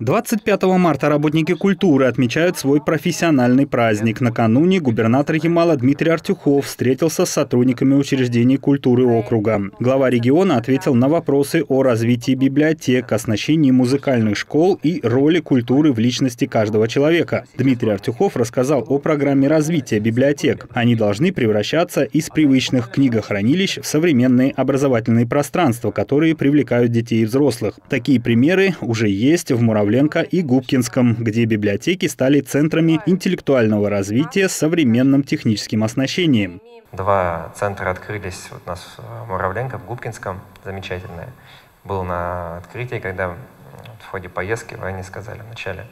25 марта работники культуры отмечают свой профессиональный праздник. Накануне губернатор Ямала Дмитрий Артюхов встретился с сотрудниками учреждений культуры округа. Глава региона ответил на вопросы о развитии библиотек, оснащении музыкальных школ и роли культуры в личности каждого человека. Дмитрий Артюхов рассказал о программе развития библиотек. Они должны превращаться из привычных книгохранилищ в современные образовательные пространства, которые привлекают детей и взрослых. Такие примеры уже есть в Муравленко и Губкинском, где библиотеки стали центрами интеллектуального развития с современным техническим оснащением. Два центра открылись у нас в Муравленко, в Губкинском, замечательные. Был на открытии, когда в ходе поездки вы не сказали вначале.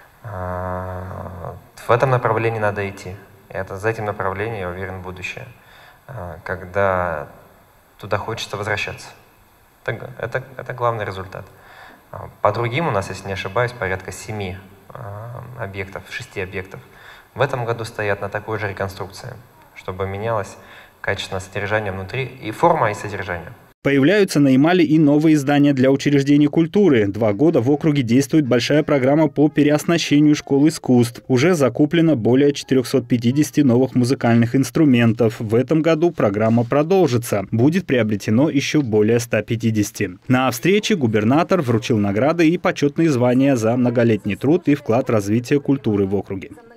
В этом направлении надо идти. И за этим направлением, я уверен, будущее. Когда туда хочется возвращаться. Это главный результат. По другим у нас, если не ошибаюсь, порядка 7 объектов, 6 объектов. В этом году стоят на такой же реконструкции, чтобы менялось качество содержания внутри, и форма, и содержание. Появляются на Ямале и новые здания для учреждений культуры. 2 года в округе действует большая программа по переоснащению школ искусств. Уже закуплено более 450 новых музыкальных инструментов. В этом году программа продолжится. Будет приобретено еще более 150. На встрече губернатор вручил награды и почетные звания за многолетний труд и вклад в развитие культуры в округе.